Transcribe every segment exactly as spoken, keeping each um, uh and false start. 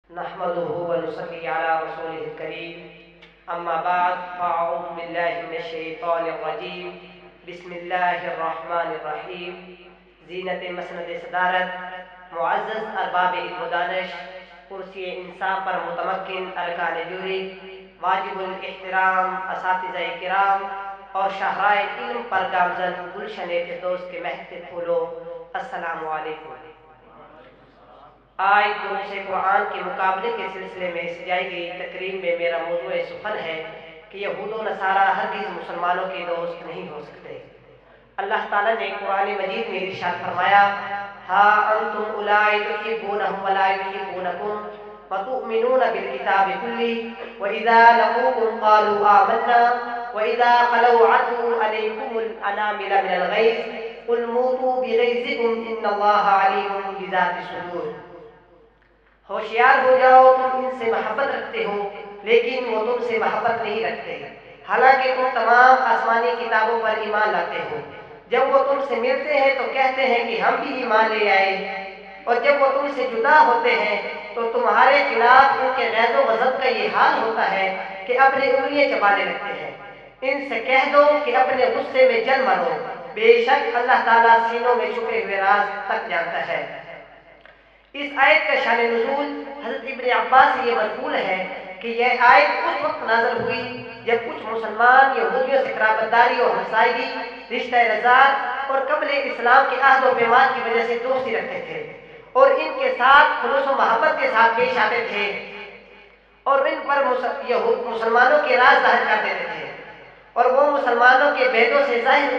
نحمده ونصلي على رسوله الكريم اما بعد فاعوذ بالله من الشیطان الرجیم بسم اللہ الرحمن الرحیم۔ زینت مسند صدارت معزز ارباب علم و دانش، کرسی انصاف پر متمکن ارکان جوری، واجب الاحترام اساتذہ کرام اور شاہراہ علم پر گامزن گلشن فردوس کے مہک پھولو، السلام علیکم۔ آج دروس قرآن کے مقابلے کے سلسلے میں سجائی گئی تقریب میں میرا موضوع سخن ہے کہ یہود و نصارہ ہرگز مسلمانوں کے دوست نہیں ہو سکتے۔ اللہ تعالیٰ نے قرآن مجید میں ارشاد فرمایا، ہا انتم اولائی تحبونہم ولا یحبونکم وتؤمنون بالکتاب کلہ واذا لقوکم قالوا آمنا واذا خلوا عدوا علیکم الانامل من الغیظ قل موتوا بغیظکم ان اللہ علیم بذات الصدور۔ ہوشیار ہو جاؤ، تم ان سے محبت رکھتے ہو لیکن وہ تم سے محبت نہیں رکھتے، حالانکہ تم تمام آسمانی کتابوں پر ایمان لاتے ہو۔ جب وہ تم سے ملتے ہیں تو کہتے ہیں کہ ہم بھی ایمان لے آئے، اور جب وہ تم سے جدا ہوتے ہیں تو تمہارے خلاف ان کے غیظ و غضب کا یہ حال ہوتا ہے کہ اپنی انگلیاں چبانے لگتے ہیں۔ ان سے کہہ دو کہ اپنے غصے میں جل مرو، بے شک اللہ تعالیٰ سینوں میں چھپے ہوئے راز تک جانتا ہے۔ اس آیت کا شان نزول حضرت ابن عباس سے یہ منقول ہے کہ یہ آیت اس وقت نازل ہوئی جب کچھ مسلمان یہودیوں سے قرابت داری اور ہمسائیگی، رشتہ رضاعت اور قبل اسلام کے عہد و پیمان کی وجہ سے دوستی رکھتے تھے اور ان کے ساتھ خلوص و محبت کے ساتھ پیش آتے تھے اور ان پر یہود مسلمانوں کے راز ظاہر کر دیتے تھے اور وہ مسلمانوں کے بیدوں سے ظاہر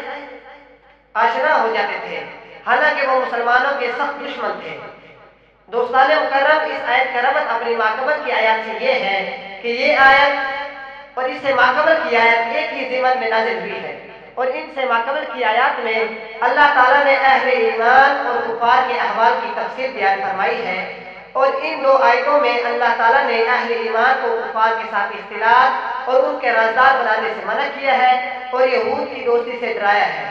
آشنا ہو جاتے تھے، حالانکہ وہ مسلمانوں کے سخت دشمن تھے۔ دوستان مکرم، اس آیت کا ربط اپنی ماقبل کی آیات سے یہ ہے کہ یہ آیت اور اس سے ماقبل کی آیت ایک ہی ضمن میں نازل ہوئی ہے، اور ان سے ماقبل کی آیات میں اللہ تعالیٰ نے اہل ایمان اور کفار کے احوال کی تفصیل بیان فرمائی ہے، اور ان دو آیتوں میں اللہ تعالیٰ نے اہل ایمان کو کفار کے ساتھ اختلاط اور ان کے رازدار بنانے سے منع کیا ہے اور یہود کی دوستی سے ڈرایا ہے۔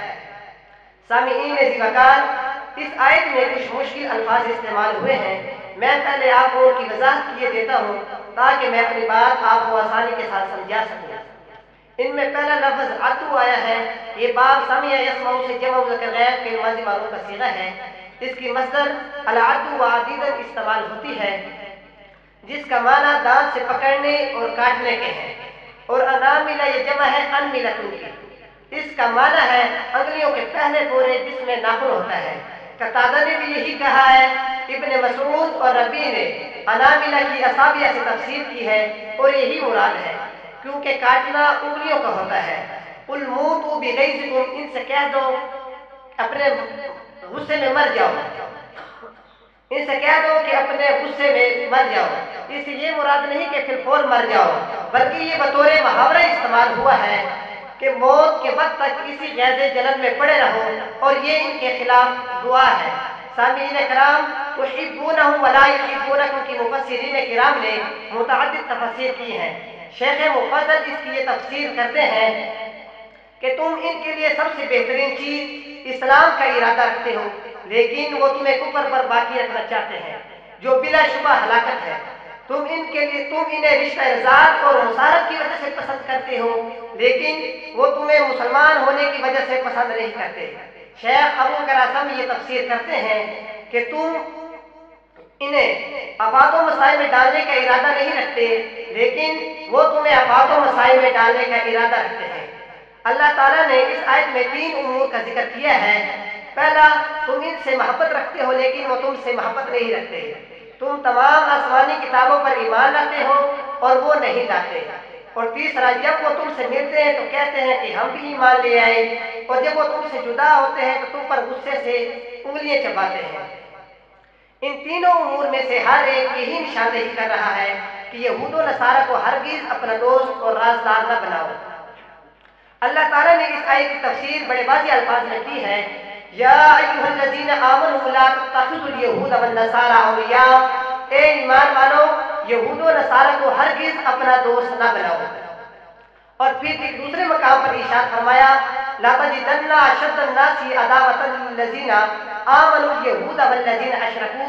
سامعین ذی وقار، اس آیت میں کچھ مشکل الفاظ استعمال ہوئے ہیں، میں پہلے آپ کو ان کی وضاحت کیے دیتا ہوں تاکہ میں اپنی بات آپ کو آسانی کے ساتھ سمجھا سکوں۔ ان میں پہلا لفظ عدو آیا ہے، یہ باب سمع یسمع سے جمع مذکر غائب کے ماضی معروف کا صیغہ ہے۔ اس کی مصدر العدو عدیداً استعمال ہوتی ہے جس کا معنی دانت سے پکڑنے اور کاٹنے کے ہیں، اور اناملہ یہ جمع ہے انملتن کی، اس کا معنی ہے انگلیوں کے پہلے پورے جس میں ناخن ہوتا ہے۔ قتادہ نے بھی یہی کہا ہے، ابن مسعود اور ربی نے اناملہ کی اصابع سے تفسیر کی ہے اور یہی مراد ہے، کیونکہ کاٹنا انگلیوں کا ہوتا ہے۔ قل موتوا بغیظکم، ان سے کہہ دو اپنے غصے میں مر جاؤ، ان سے کہہ دو کہ اپنے غصے میں مر جاؤ۔ اس سے یہ مراد نہیں کہ پھر فور مر جاؤ، بلکہ یہ بطور محاورہ استعمال ہوا ہے کہ موت کے وقت تک اسی غیظ جلن میں پڑے رہو، اور یہ ان کے خلاف دعا ہے۔ سامعین کرام، تحبونہم ولا یحبونکم کی مفسرین کرام نے متعدد تفسیر کی ہیں۔ شیخ مفضل اس کی یہ تفسیر کرتے ہیں کہ تم ان کے لیے سب سے بہترین چیز اسلام کا ارادہ رکھتے ہو، لیکن وہ تمہیں کفر پر باقی رکھنا چاہتے ہیں جو بلا شبہ ہلاکت ہے۔ تم ان کے لیے تم انہیں رشتہ رضاعت اور مسارت کی وجہ سے پسند کرتے ہو، لیکن وہ تمہیں مسلمان ہونے کی وجہ سے پسند نہیں کرتے۔ شیخ ابو قاسم یہ تفسیر کرتے ہیں کہ تم انہیں آفات و مسائل میں ڈالنے کا ارادہ نہیں رکھتے، لیکن وہ تمہیں آفات و مسائل میں ڈالنے کا ارادہ رکھتے ہیں۔ اللہ تعالیٰ نے اس آیت میں تین امور کا ذکر کیا ہے۔ پہلا، تم ان سے محبت رکھتے ہو لیکن وہ تم سے محبت نہیں رکھتے، تم تمام آسمانی کتابوں پر ایمان لاتے ہو اور وہ نہیں لاتے۔ اور تیسرا، جب وہ تم سے ملتے ہیں تو کہتے ہیں کہ ہم بھی ایمان لے آئے، اور جب وہ تم سے جدا ہوتے ہیں تو تم پر غصے سے انگلیاں چباتے ہیں۔ ان تینوں امور میں سے ہر ایک یہی نشاندہی کر رہا ہے کہ یہود و نصارہ کو ہرگز اپنا دوست اور رازدار نہ بناؤ۔ اللہ تعالیٰ نے اس آیت کی تفسیر بڑے واضح الفاظ میں کی ہے، یا ایھا الذین آمنوا لا تتخذوا اليہود والنصارى اولیاء، اے ایمان والو یہود و نصارہ کو ہرگز اپنا دوست نہ بناؤ۔ اور پھر ایک دوسرے مقام پر ارشاد فرمایا، لا تجدن اشد الناس عداوة للذین آمنوا اليہود والذین اشرکوا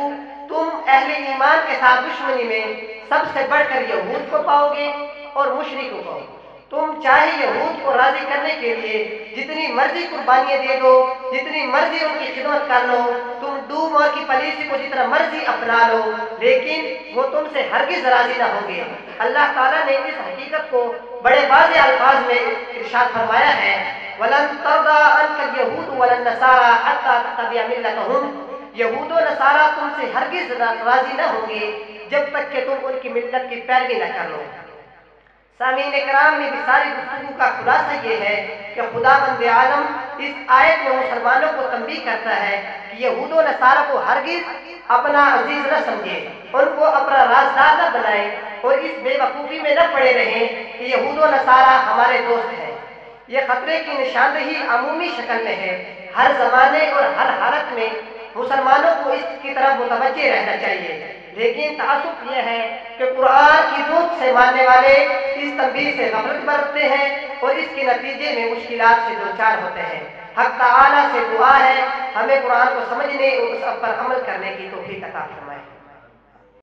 تم اہل ایمان کے ساتھ دشمنی میں سب سے بڑھ کر یہود کو پاؤ گے اور مشرک کو پاؤ گے۔ تم چاہے یہود کو راضی کرنے کے لیے جتنی مرضی قربانیاں دے دو، جتنی مرضی ان کی خدمت کر لو، تم ڈوم اور کی پالیسی کو جتنا مرضی اپنا لو، لیکن وہ تم سے ہرگز راضی نہ ہوں گے۔ اللہ تعالیٰ نے اس حقیقت کو بڑے واضح الفاظ میں ارشاد فرمایا ہے، وَلَن تَرْضَىٰ عَنْكَ الْيَهُودُ وَلَا النَّصَارَىٰ حَتَّىٰ تَتَّبِعَ مِلَّتَهُمْ۔ یہود و نصارہ تم سے ہرگز راضی نہ ہوں گے جب تک کہ تم ان کی ملت کی پیروی نہ کر لو۔ سامعین کرام، میں بھی ساری گفتگو کا خلاصہ یہ ہے کہ خدا بند عالم اس آیت میں مسلمانوں کو تنبیہ کرتا ہے کہ یہود و نصارہ کو ہرگز اپنا عزیز نہ سمجھے، ان کو اپنا رازدار نہ بنائے اور اس بے وقوفی میں نہ پڑے رہیں کہ یہود و نصارہ ہمارے دوست ہیں۔ یہ خطرے کی نشاندہی عمومی شکل میں ہے۔ ہر زمانے اور ہر حالت میں مسلمانوں کو اس کی طرف متوجہ رہنا چاہیے، لیکن تعصب یہ ہے کہ قرآن کی دودھ سے ماننے والے اس تنبیہ سے غفلت برتتے ہیں اور اس کے نتیجے میں مشکلات سے دوچار ہوتے ہیں۔ حق تعالیٰ سے دعا ہے ہمیں قرآن کو سمجھنے اور اس پر عمل کرنے کی توفیق عطا فرمائے۔